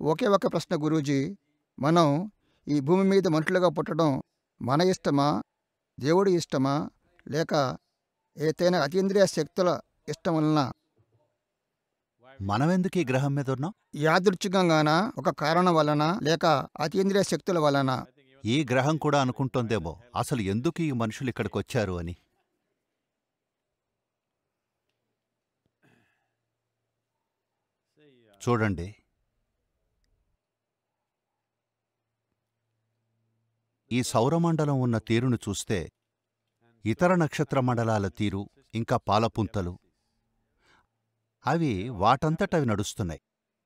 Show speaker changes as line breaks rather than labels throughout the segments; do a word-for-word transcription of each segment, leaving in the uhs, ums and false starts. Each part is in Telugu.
ఒకే ఒక ప్రశ్న గురూజీ, మనం ఈ భూమి మీద మనుషులుగా పుట్టడం మన ఇష్టమా, దేవుడి ఇష్టమా, లేక ఏదైనా అతీంద్రియ శక్తుల ఇష్టం వలన?
మనమెందుకు ఈ గ్రహం మీద ఉన్నాం?
యాదృచ్ఛికంగానా, ఒక కారణం వలన, లేక అతీంద్రియ శక్తుల వలన?
ఈ గ్రహం కూడా అనుకుంటోందేమో అసలు ఎందుకు ఈ మనుషులు ఇక్కడికి వచ్చారు అని. చూడండి, ఈ సౌరమండలం ఉన్న తీరును చూస్తే ఇతర నక్షత్ర మండలాల తీరు, ఇంకా పాలపుంతలు, అవి వాటంతటవి నడుస్తున్నాయి.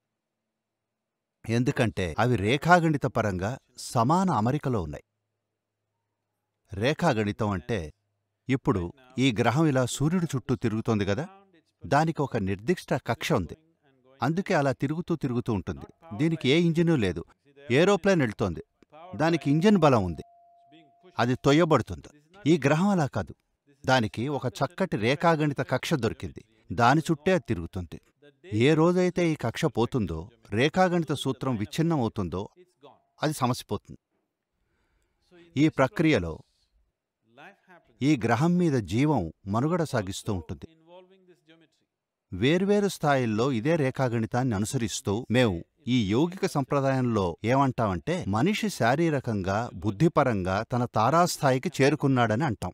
ఎందుకంటే అవి రేఖాగణిత పరంగా సమాన అమరికలో ఉన్నాయి. రేఖాగణితం అంటే ఇప్పుడు ఈ గ్రహం ఇలా సూర్యుడి చుట్టూ తిరుగుతోంది కదా, దానికి ఒక నిర్దిష్ట కక్ష ఉంది, అందుకే అలా తిరుగుతూ తిరుగుతూ ఉంటుంది. దీనికి ఏ ఇంజిను లేదు. ఏరోప్లేన్ వెళ్తోంది, దానికి ఇంజిన్ బలం ఉంది, అది తొయ్యబడుతుంది. ఈ గ్రహం అలా కాదు, దానికి ఒక చక్కటి రేఖాగణిత కక్ష దొరికింది, దాని చుట్టే అది తిరుగుతుంది. ఏ రోజైతే ఈ కక్ష పోతుందో, రేఖాగణిత సూత్రం విచ్ఛిన్నమవుతుందో, అది సమసిపోతుంది. ఈ ప్రక్రియలో ఈ గ్రహం మీద జీవం మనుగడ సాగిస్తూ ఉంటుంది. వేర్వేరు స్థాయిల్లో ఇదే రేఖాగణితాన్ని అనుసరిస్తూ మేము ఈ యౌగిక సంప్రదాయంలో ఏమంటామంటే, మనిషి శారీరకంగా, బుద్ధిపరంగా తన తారాస్థాయికి చేరుకున్నాడని అంటాం.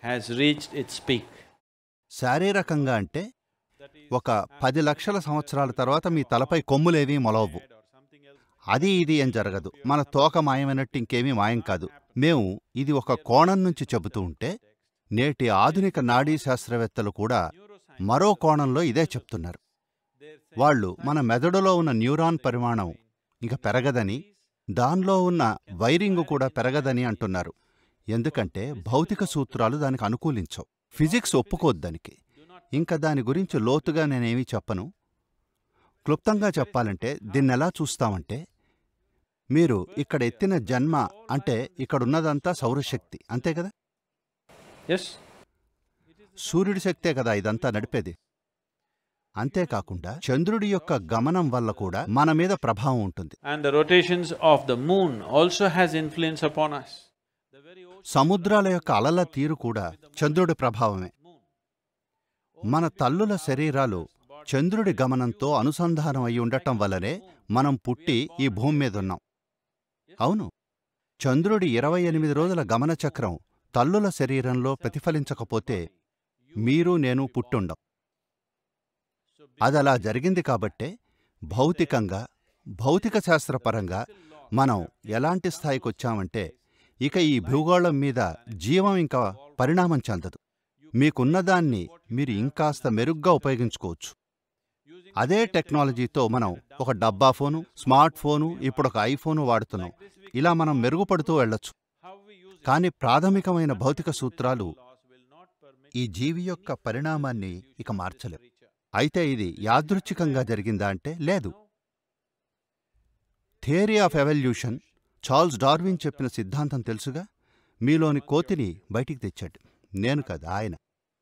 శారీరకంగా అంటే ఒక పది లక్షల సంవత్సరాల తర్వాత మీ తలపై కొమ్ములేవీ మొలవవు. అది ఇది ఏం జరగదు, మన తోక మాయమైనట్టు ఇంకేమీ మాయం కాదు. మేము ఇది ఒక కోణం నుంచి చెబుతూ ఉంటే, నేటి ఆధునిక నాడీ శాస్త్రవేత్తలు కూడా మరో కోణంలో ఇదే చెప్తున్నారు. వాళ్ళు మన మెదడులో ఉన్న న్యూరాన్ పరిమాణం ఇంక పెరగదని, దానిలో ఉన్న వైరింగు కూడా పెరగదని అంటున్నారు. ఎందుకంటే భౌతిక సూత్రాలు దానికి అనుకూలించవు, ఫిజిక్స్ ఒప్పుకోద్దానికి. ఇంకా దాని గురించి లోతుగా నేనేమీ చెప్పను. క్లుప్తంగా చెప్పాలంటే దీన్నెలా చూస్తామంటే, మీరు ఇక్కడ ఎత్తిన జన్మ అంటే ఇక్కడున్నదంతా సౌరశక్తి, అంతే కదా? సూర్యుడి శక్తే కదా ఇదంతా నడిపేది. అంతేకాకుండా చంద్రుడి యొక్క గమనం వల్ల కూడా మన మీద ప్రభావం ఉంటుంది. సముద్రాల యొక్క అలల తీరు కూడా చంద్రుడి ప్రభావమే. మన తల్లుల శరీరాలు చంద్రుడి గమనంతో అనుసంధానం అయి ఉండటం వల్లనే మనం పుట్టి ఈ భూమి మీదున్నాం. అవును, చంద్రుడి ఇరవై ఎనిమిది రోజుల గమన చక్రం తల్లుల శరీరంలో ప్రతిఫలించకపోతే మీరు నేను పుట్టుండం. అదలా జరిగింది కాబట్టే భౌతికంగా, భౌతిక శాస్త్రపరంగా మనం ఎలాంటి స్థాయికొచ్చామంటే, ఇక ఈ భూగోళం మీద జీవం ఇంకా పరిణామం చెందదు. మీకున్నదాన్ని మీరు ఇంకాస్త మెరుగ్గా ఉపయోగించుకోవచ్చు. అదే టెక్నాలజీతో మనం ఒక డబ్బా ఫోను, స్మార్ట్ ఫోను, ఇప్పుడొక ఐఫోను వాడుతున్నాం. ఇలా మనం మెరుగుపడుతూ వెళ్ళొచ్చు. కానీ ప్రాథమికమైన భౌతిక సూత్రాలు ఈ జీవి యొక్క పరిణామాన్ని ఇక మార్చలేవు. అయితే ఇది యాదృచ్ఛికంగా జరిగిందా అంటే లేదు. Theory of evolution, Charles Darwin చెప్పిన సిద్ధాంతం తెలుసుగా. మీలోని కోతిని బయటికి తెచ్చాడు, నేను కాదు, ఆయన.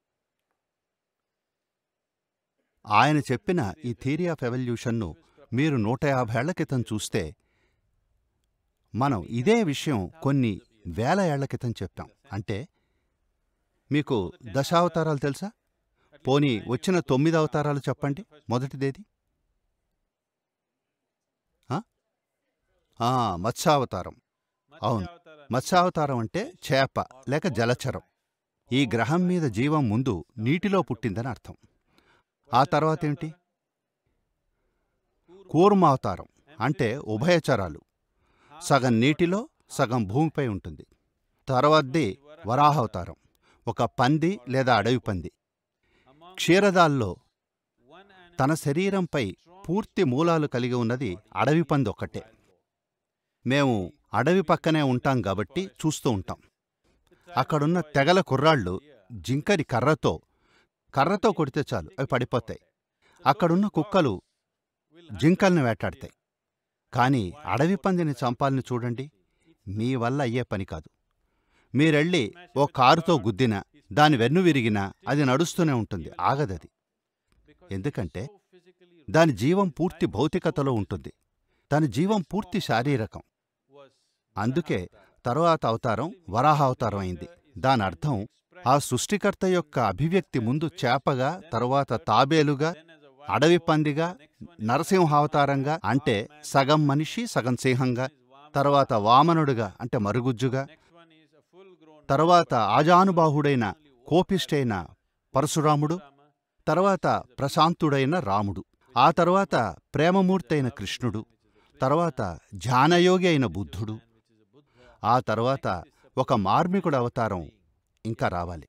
ఆయన చెప్పిన ఈ థియరీ ఆఫ్ ఎవల్యూషన్ను మీరు నూట యాభై ఏళ్ల క్రితం చూస్తే, మనం ఇదే విషయం కొన్ని వేల ఏళ్ల క్రితం చెప్పాం. అంటే మీకు దశావతారాలు తెలుసా? పోనీ వచ్చిన తొమ్మిది అవతారాలు చెప్పండి. మొదటిదేది? మత్స్యావతారం. అవును, మత్స్యావతారం అంటే చేప లేక జలచరం. ఈ గ్రహం మీద జీవం ముందు నీటిలో పుట్టిందని అర్థం. ఆ తర్వాతేమిటి? కూర్మావతారం అంటే ఉభయచరాలు, సగం నీటిలో సగం భూమిపై ఉంటుంది. తర్వాతది వరాహావతారం, ఒక పంది లేదా అడవి పంది. క్షీరదాల్లో తన శరీరంపై పూర్తి మూలాలు కలిగి ఉన్నది అడవి పంది ఒక్కటే. మేము అడవి పక్కనే ఉంటాం కాబట్టి చూస్తూ ఉంటాం. అక్కడున్న తెగల కుర్రాళ్ళు జింకని కర్రతో కర్రతో కొడితే చాలు, అవి పడిపోతాయి. అక్కడున్న కుక్కలు జింకల్ని వేటాడతాయి. కానీ అడవి పందిని చంపాలని చూడండి, మీ వల్ల అయ్యే పని కాదు. మీరెళ్ళి ఓ కారుతో గుద్దినా, దాని వెన్ను విరిగినా అది నడుస్తూనే ఉంటుంది, ఆగదది. ఎందుకంటే దాని జీవం పూర్తి భౌతికతలో ఉంటుంది. తన జీవం పూర్తి శారీరకం. అందుకే తరువాత అవతారం వరాహ అవతారం అయింది. దాని అర్థం ఆ సృష్టికర్త యొక్క అభివ్యక్తి ముందు చేపగా, తరువాత తాబేలుగా, అడవి పందిగా, నరసింహావతారంగా అంటే సగం మనిషి సగం సింహంగా, తరువాత వామనుడుగా అంటే మరుగుజ్జుగా, తరువాత ఆజానుబాహుడైన కోపిష్టైన పరశురాముడు, తర్వాత ప్రశాంతుడైన రాముడు, ఆ తర్వాత ప్రేమమూర్తైన కృష్ణుడు, తర్వాత ధ్యానయోగి అయిన బుద్ధుడు, ఆ తర్వాత ఒక మార్మికుడు అవతారం ఇంకా రావాలి.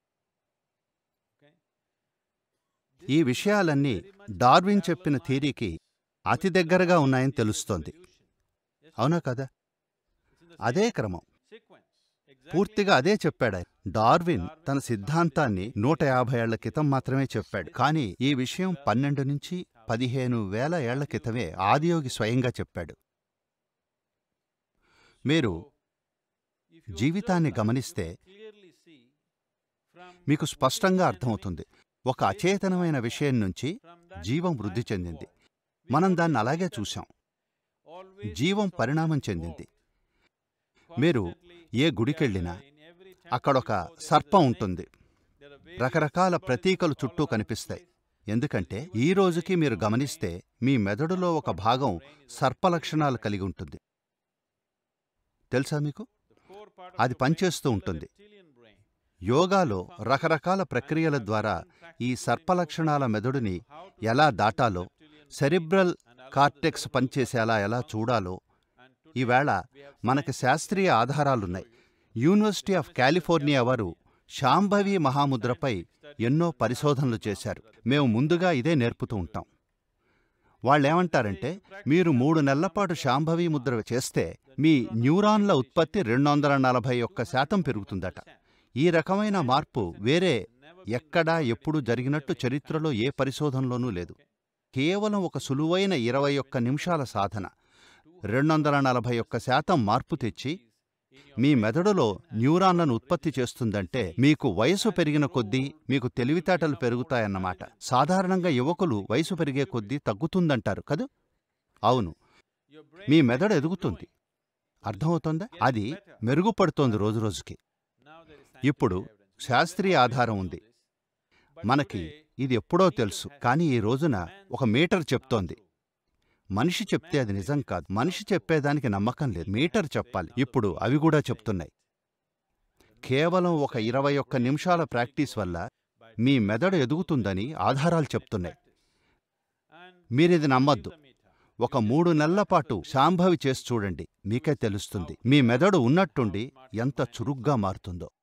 ఈ విషయాలన్నీ డార్విన్ చెప్పిన థియరీకి అతి దగ్గరగా ఉన్నాయని తెలుస్తోంది. అవునా కదా? అదే క్రమం, పూర్తిగా అదే చెప్పాడు. డార్విన్ తన సిద్ధాంతాన్ని నూట యాభై ఏళ్ల క్రితం మాత్రమే చెప్పాడు. కానీ ఈ విషయం పన్నెండు నుంచి పదిహేను వేల ఏళ్ల క్రితమే ఆదియోగి స్వయంగా చెప్పాడు. మీరు జీవితాన్ని గమనిస్తే మీకు స్పష్టంగా అర్థమవుతుంది. ఒక అచేతనమైన విషయం నుంచి జీవం వృద్ధి చెందింది. మనం దాన్ని అలాగే చూశాం. జీవం పరిణామం చెందింది. మీరు ఏ గుడికెళ్ళినా అక్కడొక సర్పం ఉంటుంది. రకరకాల ప్రతీకలు చుట్టూ కనిపిస్తాయి. ఎందుకంటే ఈ రోజుకి మీరు గమనిస్తే మీ మెదడులో ఒక భాగం సర్పలక్షణాలు కలిగి ఉంటుంది. తెలుసా మీకు? అది పనిచేస్తూ ఉంటుంది. యోగాలో రకరకాల ప్రక్రియల ద్వారా ఈ సర్పలక్షణాల మెదడుని ఎలా దాటాలో, సెరిబ్రల్ కార్టెక్స్ పనిచేసేలా ఎలా చూడాలో ఈవేళ మనకి శాస్త్రీయ ఆధారాలున్నాయి. యూనివర్సిటీ ఆఫ్ కాలిఫోర్నియా వారు శాంభవి మహాముద్రపై ఎన్నో పరిశోధనలు చేశారు. మేము ముందుగా ఇదే నేర్పుతూ ఉంటాం. వాళ్ళేమంటారంటే, మీరు మూడు నెలలపాటు శాంభవి ముద్ర చేస్తే మీ న్యూరాన్ల ఉత్పత్తి రెండు వందల నలభై ఒక్క శాతం పెరుగుతుందట. ఈ రకమైన మార్పు వేరే ఎక్కడా ఎప్పుడు జరిగినట్టు చరిత్రలో ఏ పరిశోధనలోనూ లేదు. కేవలం ఒక సులువైన ఇరవై ఒక్క నిమిషాల సాధన రెండు వందల నలభై ఒక్క శాతం మార్పు తెచ్చి మీ మెదడులో న్యూరాన్లను ఉత్పత్తి చేస్తుందంటే మీకు వయసు పెరిగిన కొద్దీ మీకు తెలివితేటలు పెరుగుతాయన్నమాట. సాధారణంగా యువకులు వయసు పెరిగే కొద్దీ తగ్గుతుందంటారు కదూ? అవును, మీ మెదడు ఎదుగుతుంది. అర్థమవుతోందా? అది మెరుగుపడుతోంది రోజురోజుకి. ఇప్పుడు శాస్త్రీయ ఆధారం ఉంది. మనకి ఇది ఎప్పుడో తెలుసు. కానీ ఈ రోజున ఒక మీటర్ చెప్తోంది. మనిషి చెప్తే అది నిజం కాదు. మనిషి చెప్పేదానికి నమ్మకం లేదు. మీటర్ చెప్పాలి. ఇప్పుడు అవి కూడా చెప్తున్నాయి. కేవలం ఒక ఇరవై ఒక్క నిమిషాల ప్రాక్టీస్ వల్ల మీ మెదడు ఎదుగుతుందని ఆధారాలు చెప్తున్నాయి. మీరిది నమ్మద్దు. ఒక మూడు నెలల పాటు శాంభవి చేసి చూడండి. మీకే తెలుస్తుంది మీ మెదడు ఉన్నట్టుండి ఎంత చురుగ్గా మారుతుందో.